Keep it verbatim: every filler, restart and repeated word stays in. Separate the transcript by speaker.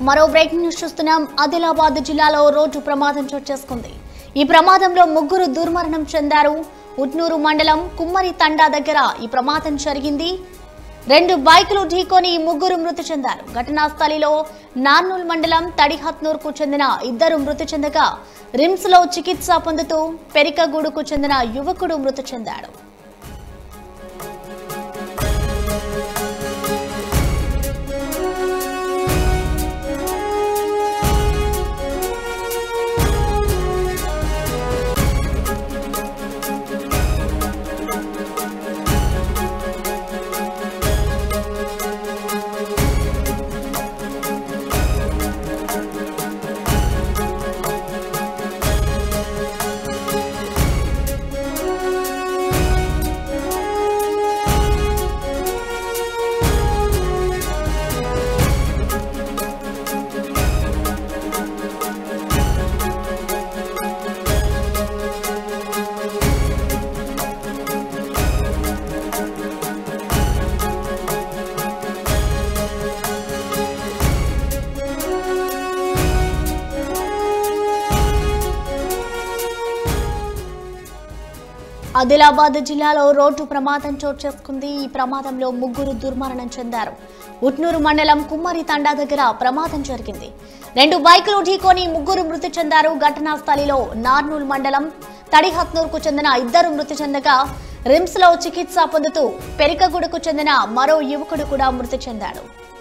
Speaker 1: మరో breaking news చూస్తున్నాం. ఆదిలాబాద్ జిల్లాలో రోడ్డు ప్రమాదం చోటు చేసుకుంది. ఈ ప్రమాదంలో ముగ్గురు దుర్మరణం చెందారు. ఉట్నూరు మండలం కుమ్మరి తండా దగ్గర ఈ ప్రమాదం జరిగింది. రెండు బైకులు ఢీకొని ముగ్గురు మృతి చెందారు. ఘటనా స్థలిలో నార్నూల్ మండలం తడిహత్నూర్ కు చెందిన ఇద్దరు మృతి చెందగా రిమ్స్ లో చికిత్స పొందుతూ పెరికగూడుకు చెందిన యువకుడు మృతి చెందాడు. ఆదిలాబాద్ జిల్లాలో రోడ్డు ప్రమాదం చోటు చేసుకుంది. ఈ ప్రమాదంలో ముగ్గురు దుర్మరణం చెందారు. ఉట్నూరు మండలం కుమ్మరి తండా దగ్గర ప్రమాదం జరిగింది. రెండు బైకులు ఢీకొని ముగ్గురు మృతి చెందారు. ఘటనా స్థలిలో నార్నూల్ మండలం తడిహత్నూర్ కు చెందిన ఇద్దరు మృతి చెందగా రిమ్స్ లో చికిత్స పొందుతూ పెరికగూడకు చెందిన మరో యువకుడు కూడా మృతి చెందాడు.